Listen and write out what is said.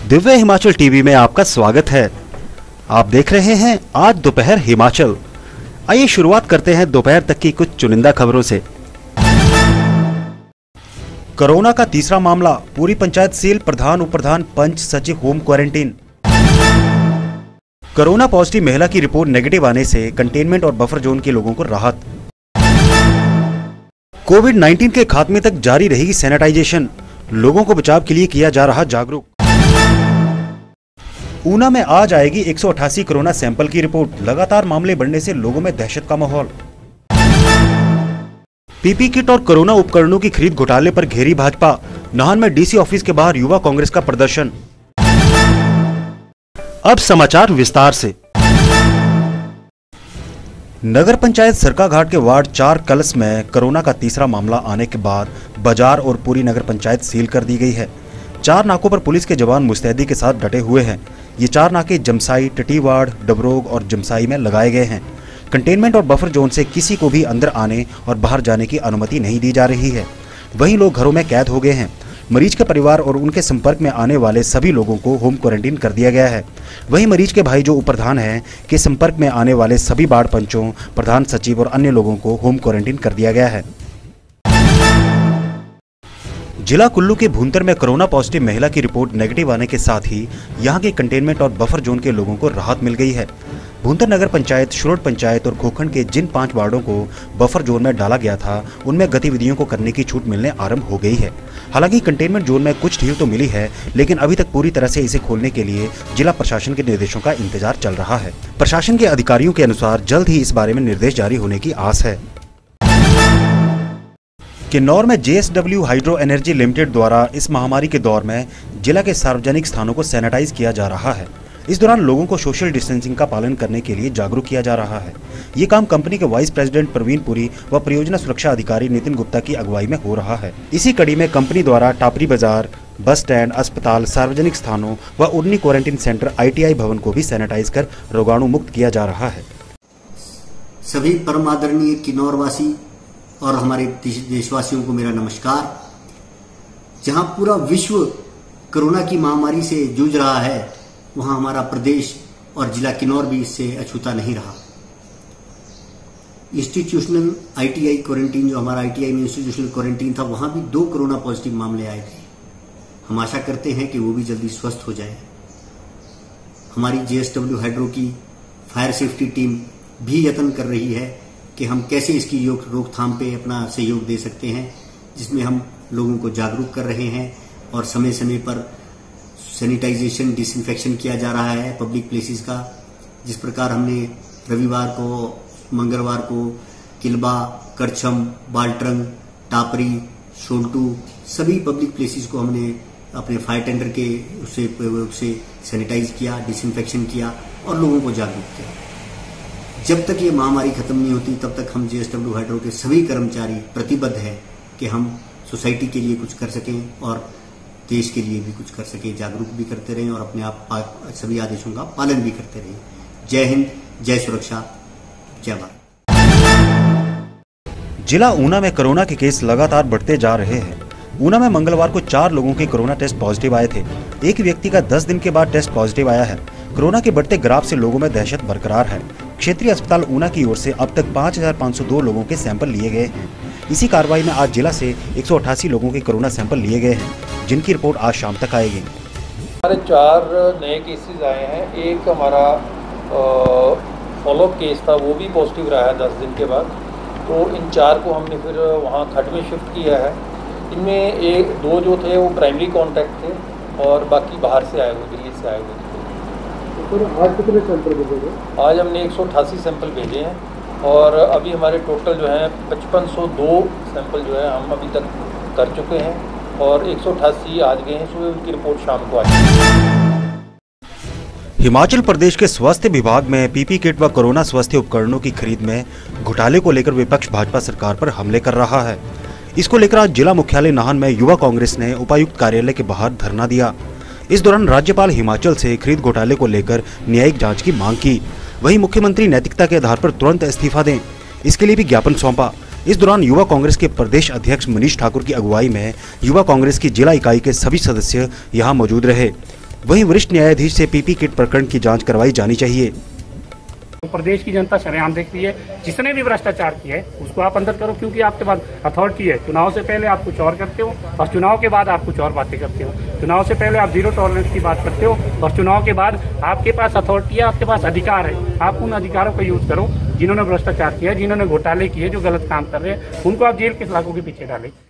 Divya Himachal TV में आपका स्वागत है। आप देख रहे हैं आज दोपहर हिमाचल। आइए शुरुआत करते हैं दोपहर तक की कुछ चुनिंदा खबरों से। कोरोना का तीसरा मामला, पूरी पंचायत सील, प्रधान उप प्रधान पंच सचिव होम क्वारंटीन। कोरोना पॉजिटिव महिला की रिपोर्ट नेगेटिव आने से कंटेनमेंट और बफर जोन के लोगों को राहत। कोविड-19 के खात्मे तक जारी रहेगी सैनिटाइजेशन, लोगों को बचाव के लिए किया जा रहा जागरूक। ऊना में आज आएगी 188 कोरोना सैंपल की रिपोर्ट, लगातार मामले बढ़ने से लोगों में दहशत का माहौल। पीपी किट और कोरोना उपकरणों की खरीद घोटाले पर घेरी भाजपा, नाहन में डीसी ऑफिस के बाहर युवा कांग्रेस का प्रदर्शन। अब समाचार विस्तार से। नगर पंचायत सरकाघाट के वार्ड 4 कलश में कोरोना का तीसरा मामला आने के बाद बाजार और पूरी नगर पंचायत सील कर दी गई है। 4 नाकों पर पुलिस के जवान मुस्तैदी के साथ डटे हुए हैं। ये 4 नाके जमसाई, टिटीवाड़, डबरोग और जमसाई में लगाए गए हैं। कंटेनमेंट और बफर जोन से किसी को भी अंदर आने और बाहर जाने की अनुमति नहीं दी जा रही है। वहीं लोग घरों में कैद हो गए हैं। मरीज के परिवार और उनके संपर्क में आने वाले सभी लोगों को होम क्वारंटीन कर दिया गया है। वहीं मरीज के भाई जो उप प्रधान हैं के संपर्क में आने वाले सभी वार्ड पंचों, प्रधान सचिव और अन्य लोगों को होम क्वारंटीन कर दिया गया है। जिला कुल्लू के भूंतर में कोरोना पॉजिटिव महिला की रिपोर्ट नेगेटिव आने के साथ ही यहां के कंटेनमेंट और बफर जोन के लोगों को राहत मिल गई है। भूंतर नगर पंचायत, शुरोट पंचायत और खोखंड के जिन 5 वार्डों को बफर जोन में डाला गया था, उनमें गतिविधियों को करने की छूट मिलने आरंभ हो गई है। हालांकि कंटेनमेंट जोन में कुछ ढील तो मिली है, लेकिन अभी तक पूरी तरह से इसे खोलने के लिए जिला प्रशासन के निर्देशों का इंतजार चल रहा है। प्रशासन के अधिकारियों के अनुसार जल्द ही इस बारे में निर्देश जारी होने की आस है। किन्नौर में JSW हाइड्रो एनर्जी लिमिटेड द्वारा इस महामारी के दौर में जिला के सार्वजनिक स्थानों को सैनिटाइज किया जा रहा है। इस दौरान लोगों को सोशल डिस्टेंसिंग का पालन करने के लिए जागरूक किया जा रहा है। ये काम कंपनी के वाइस प्रेसिडेंट प्रवीण पुरी व परियोजना सुरक्षा अधिकारी नितिन गुप्ता की अगुवाई में हो रहा है। इसी कड़ी में कंपनी द्वारा टापरी बाजार, बस स्टैंड, अस्पताल, सार्वजनिक स्थानों व उड़नी क्वारंटीन सेंटर ITI भवन को भी सैनिटाइज कर रोगाणु मुक्त किया जा रहा है। सभी परम आदरणीय किन्नौर वासी और हमारे देशवासियों को मेरा नमस्कार। जहां पूरा विश्व कोरोना की महामारी से जूझ रहा है, वहां हमारा प्रदेश और जिला किन्नौर भी इससे अछूता नहीं रहा। इंस्टीट्यूशनल ITI क्वारंटीन, जो हमारा ITI में इंस्टीट्यूशनल क्वारंटीन था, वहां भी 2 कोरोना पॉजिटिव मामले आए थे। हम आशा करते हैं कि वो भी जल्दी स्वस्थ हो जाए। हमारी JSW हाइड्रो की फायर सेफ्टी टीम भी यत्न कर रही है कि हम कैसे इसकी रोकथाम पे अपना सहयोग दे सकते हैं, जिसमें हम लोगों को जागरूक कर रहे हैं और समय समय पर सैनिटाइजेशन, डिसइंफेक्शन किया जा रहा है पब्लिक प्लेसेस का। जिस प्रकार हमने रविवार को, मंगलवार को किलबा, करछम, बाल्ट्रंग, टापरी, शोल्टू सभी पब्लिक प्लेसेस को हमने अपने फायर टेंडर के उससे सैनिटाइज किया, डिसइंफेक्शन किया और लोगों को जागरूक किया। जब तक ये महामारी खत्म नहीं होती, तब तक हम JSW हाइड्रो के सभी कर्मचारी प्रतिबद्ध हैं कि हम सोसाइटी के लिए कुछ कर सकें और देश के लिए भी कुछ कर सकें, जागरूक भी करते रहें और अपने आप सभी आदेशों का पालन भी करते रहें। जय हिंद, जय सुरक्षा, जय भारत। जिला ऊना में कोरोना के केस लगातार बढ़ते जा रहे हैं। ऊना में मंगलवार को 4 लोगों के कोरोना टेस्ट पॉजिटिव आए थे। एक व्यक्ति का 10 दिन के बाद टेस्ट पॉजिटिव आया है। कोरोना के बढ़ते ग्राफ से लोगों में दहशत बरकरार है। क्षेत्रीय अस्पताल ऊना की ओर से अब तक 5502 लोगों के सैंपल लिए गए हैं। इसी कार्रवाई में आज जिला से 188 लोगों के कोरोना सैंपल लिए गए हैं, जिनकी रिपोर्ट आज शाम तक आएगी। हमारे 4 नए केसेस आए हैं। एक हमारा फॉलोअप केस था, वो भी पॉजिटिव रहा है 10 दिन के बाद। तो इन 4 को हमने फिर वहाँ खट में शिफ्ट किया है। इनमें 2 जो थे वो प्राइमरी कॉन्टैक्ट थे और बाकी बाहर से आए हुए, दिल्ली से आए हुए थे। तो आज कितने सैंपल भेजे? आज हमने 188 सैंपल भेजे हैं और अभी हमारे टोटल जो है 5502 सैंपल जो है हम अभी तक कर चुके हैं और 188 आज गए हैं। सुबह उनकी रिपोर्ट शाम को आई। हिमाचल प्रदेश के स्वास्थ्य विभाग में पीपी किट व कोरोना स्वास्थ्य उपकरणों की खरीद में घोटाले को लेकर विपक्ष भाजपा सरकार पर हमले कर रहा है। इसको लेकर आज जिला मुख्यालय नाहन में युवा कांग्रेस ने उपायुक्त कार्यालय के बाहर धरना दिया। इस दौरान राज्यपाल हिमाचल से खरीद घोटाले को लेकर न्यायिक जांच की मांग की। वहीं मुख्यमंत्री नैतिकता के आधार पर तुरंत इस्तीफा दें, इसके लिए भी ज्ञापन सौंपा। इस दौरान युवा कांग्रेस के प्रदेश अध्यक्ष मनीष ठाकुर की अगुवाई में युवा कांग्रेस की जिला इकाई के सभी सदस्य यहां मौजूद रहे। वहीं वरिष्ठ न्यायाधीश से पीपी किट प्रकरण की जांच करवाई जानी चाहिए। प्रदेश की जनता सरेआम देख रही है, जिसने भी भ्रष्टाचार किया है उसको आप अंदर करो, क्योंकि आपके पास अथॉरिटी है। चुनाव से पहले आप कुछ और करते हो और चुनाव के बाद आप कुछ और बातें करते हो। चुनाव से पहले आप जीरो टॉलरेंस की बात करते हो और चुनाव के बाद आपके पास अथॉरिटी है, आपके पास अधिकार है। आप उन अधिकारों का यूज करो जिन्होंने भ्रष्टाचार किया, जिन्होंने घोटाले किए, जो गलत काम कर रहे हैं, उनको आप जेल के सलाखों के पीछे डालें।